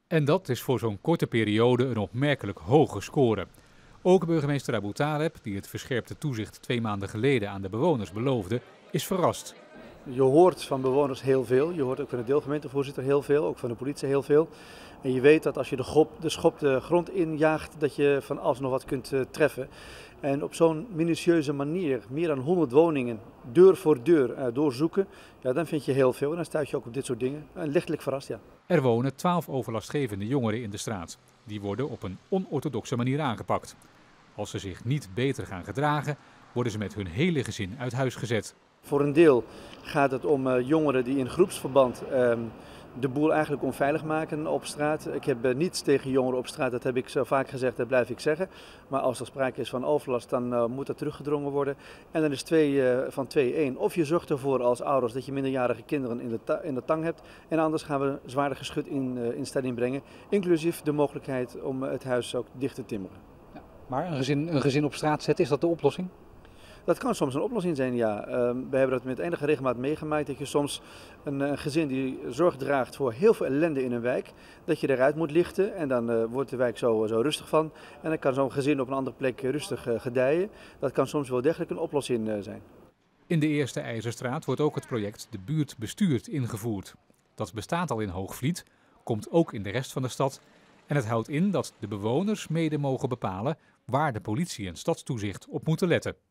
En dat is voor zo'n korte periode een opmerkelijk hoge score. Ook burgemeester Abu Taleb, die het verscherpte toezicht 2 maanden geleden aan de bewoners beloofde, is verrast. Je hoort van bewoners heel veel. Je hoort ook van de deelgemeentevoorzitter heel veel, ook van de politie heel veel. En je weet dat als je de schop de grond injaagt, dat je van alles nog wat kunt treffen. En op zo'n minutieuze manier, meer dan 100 woningen, deur voor deur doorzoeken, ja, dan vind je heel veel. En dan stuit je ook op dit soort dingen. Lichtelijk verrast, ja. Er wonen 12 overlastgevende jongeren in de straat. Die worden op een onorthodoxe manier aangepakt. Als ze zich niet beter gaan gedragen, worden ze met hun hele gezin uit huis gezet. Voor een deel gaat het om jongeren die in groepsverband de boel eigenlijk onveilig maken op straat. Ik heb niets tegen jongeren op straat, dat heb ik zo vaak gezegd, dat blijf ik zeggen. Maar als er sprake is van overlast, dan moet dat teruggedrongen worden. En dan is van 2-1. Of je zorgt ervoor als ouders dat je minderjarige kinderen in de tang hebt. En anders gaan we zwaarder geschut in stelling brengen. Inclusief de mogelijkheid om het huis ook dicht te timmeren. Ja, maar een gezin op straat zetten, is dat de oplossing? Dat kan soms een oplossing zijn, ja. We hebben dat met enige regelmaat meegemaakt, dat je soms een gezin die zorg draagt voor heel veel ellende in een wijk, dat je eruit moet lichten en dan wordt de wijk zo rustig van. En dan kan zo'n gezin op een andere plek rustig gedijen. Dat kan soms wel degelijk een oplossing zijn. In de Eerste IJzerstraat wordt ook het project De Buurt Bestuurt ingevoerd. Dat bestaat al in Hoogvliet, komt ook in de rest van de stad. En het houdt in dat de bewoners mede mogen bepalen waar de politie en stadstoezicht op moeten letten.